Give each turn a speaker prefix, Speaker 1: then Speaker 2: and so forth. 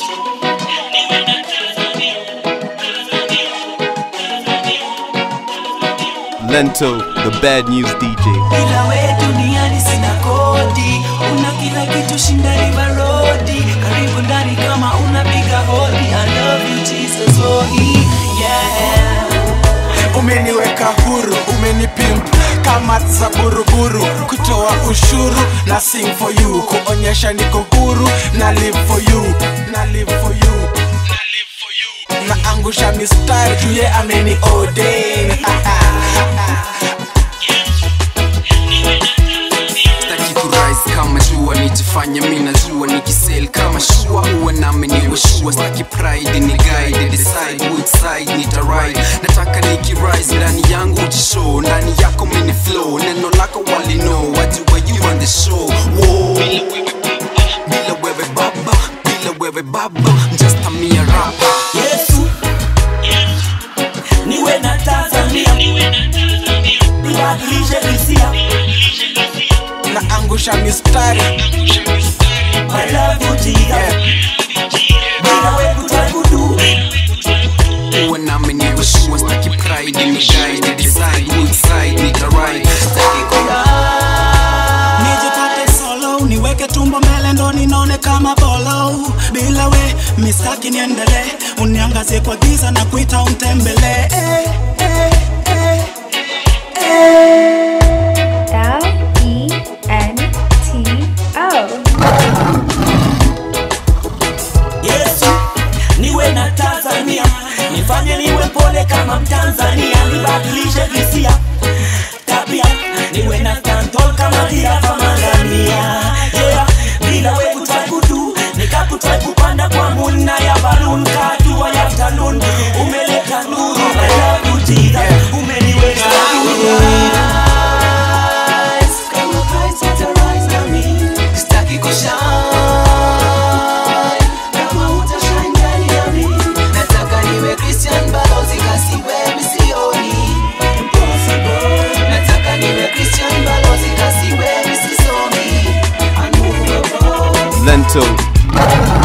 Speaker 1: Lento, the bad news DJ.
Speaker 2: Bila we duniani sina kodi, una kila kitu shinda river roadi. Karibu ndani kama unapiga hodi. I love you Jesus, oh yeah.
Speaker 3: Umeniweka huru, umenipimp kama za buruburu, kutoa ushuru na sing for you, kuonyesha niko huru na live for you, na live for you, na live for you. Na angusha mistari tuye ameni ordain.
Speaker 4: Staki kurise kama jua, nijifanya mina jua, nikisel kama shua, uwe nami niwe shua. Staki pride ni guide, decide which side nita ride. Nataka nikirise ndani yangu ujishow, ndani yako mini flow, neno lako wali know, wajua you on the show. Whoa. Bila wewe baba, bila wewe baba, just a mere rapper.
Speaker 2: Yesu, niwe na Tanzania, nibadilishe hisia,
Speaker 3: Na angusha mistari,
Speaker 2: I love you Jesus. Bila we kutakudu,
Speaker 4: uwe nami niwe shua. Staki pride ni guide, decide which side nita ride.
Speaker 2: nijipate solo, niweke tumbo mbele ndo ninone kama bolo. Bila we mistaki niendele, uniangazie kwa giza na kuita untembele.
Speaker 5: Lento.
Speaker 2: Yesu, niwe na Tanzania, nifanye niwe pole kama Mtanzania, nibadilishe hisia, tabia, niwe na stantol kama jirafa mangamia. Yeah, bila we kutakudu, nikakutrai kupanda kwa muna ya balloon, katua ya talun, umeleta nuru. I love you Jesus, umeniweka huru. Kama Christ atarise na mimi, sitaki kushine. Kama utashine ndani ya mimi, nataka niwe Christian balozi kasiwe misioni. Impossible. Nataka niwe Christian balozi kasiwe misisomi. Unmovable.
Speaker 1: Lento.